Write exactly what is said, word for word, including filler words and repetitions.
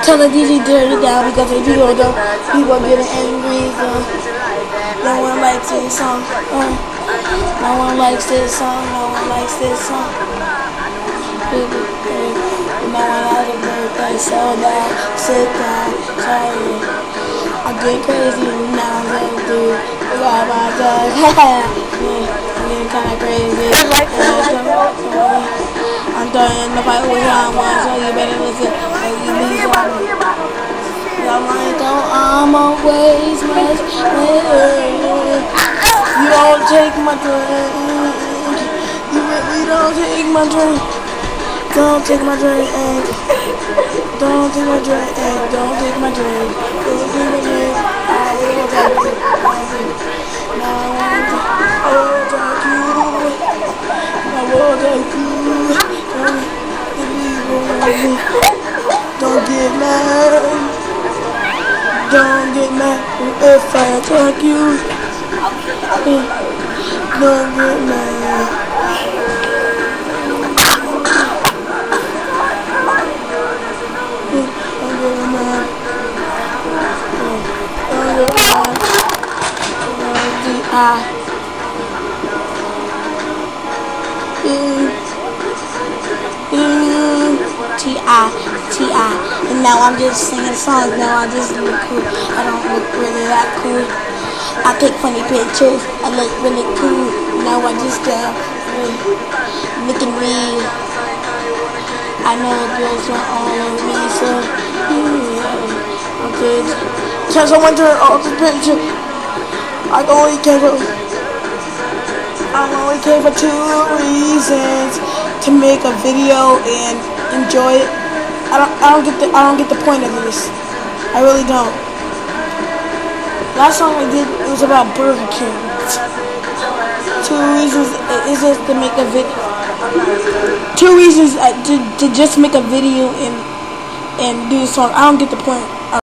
tell the D J turn it down because if people don't, people are getting angry. So no one likes this song. Uh, no one likes this song. No one likes this song. People, no one likes a birthday. So down, sit down, tired. I get crazy now. I'm gonna do it. Oh my God. I'm getting kind of crazy. I'm throwing the fight with someone, so you better listen. So you be sorry. I'm like, don't, I'm always much better. You don't take my drink. You really don't take my drink. Don't take my drink. Don't take my drink. Don't take my drink. Don't take my drink. I will take it. Now I want to. I will take you. I will take you. Don't get mad. Don't get mad if I attack you. Don't get mad. I T I T I and now I'm just singing songs. Now I just look cool. I don't look really that cool. I take funny pictures. I look really cool. Now I just uh, looking real. I know girls are all over me, so yeah, I'm good. Because I went to all the picture. I only came for I only came for two reasons: to make a video and enjoy it. I don't I don't get the I don't get the point of this. I really don't. Last song I did, it was about Burger King. Two reasons is just to make a video. Two reasons to to just make a video and and do a song. I don't get the point.